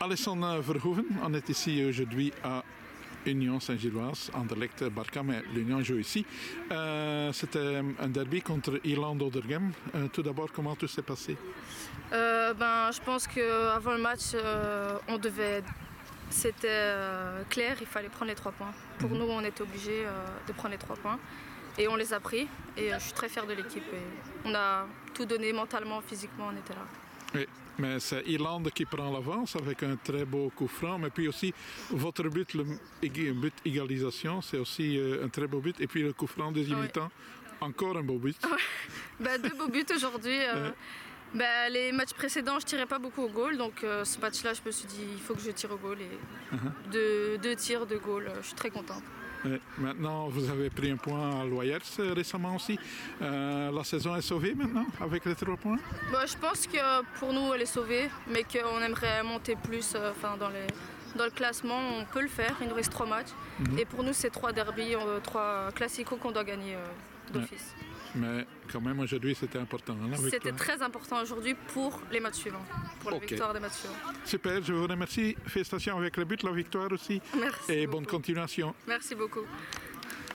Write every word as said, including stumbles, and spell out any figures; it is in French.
Alessandre Verhoeven, on est ici aujourd'hui à Union Saint-Gilloise, Anderlecht, Barca, mais l'Union joue ici. Euh, C'était un derby contre Irlande-Oderghem. Euh, tout d'abord, comment tout s'est passé? euh, ben, Je pense qu'avant le match, euh, on devait, c'était euh, clair, il fallait prendre les trois points. Pour mmh. nous, on était obligés euh, de prendre les trois points. Et on les a pris. Et euh, je suis très fière de l'équipe. Et on a tout donné mentalement, physiquement, on était là. Oui, mais c'est Irlande qui prend l'avance avec un très beau coup franc. Mais puis aussi, votre but, le but égalisation, c'est aussi un très beau but. Et puis le coup franc deuxième oui. mi-temps, encore un beau but. Ouais. Ben, deux beaux buts aujourd'hui. Euh, ouais. ben, les matchs précédents, je tirais pas beaucoup au goal. Donc euh, ce match-là, je me suis dit, il faut que je tire au goal. Et uh-huh. deux, deux tirs, deux goals. Je suis très contente. Et maintenant, vous avez pris un point à Loyers récemment aussi. Euh, la saison est sauvée maintenant avec les trois points? Bah, je pense que pour nous, elle est sauvée, mais qu'on aimerait monter plus euh, dans, les, dans le classement. On peut le faire, il nous reste trois matchs. Mm-hmm. Et pour nous, c'est trois derbies, euh, trois classicos qu'on doit gagner euh, d'office. Ouais. Mais quand même, aujourd'hui, c'était important. Hein, c'était très important aujourd'hui pour les matchs suivants, pour la okay. victoire des matchs suivants. Super, je vous remercie. Félicitations avec le but, la victoire aussi. Merci Et beaucoup. Bonne continuation. Merci beaucoup.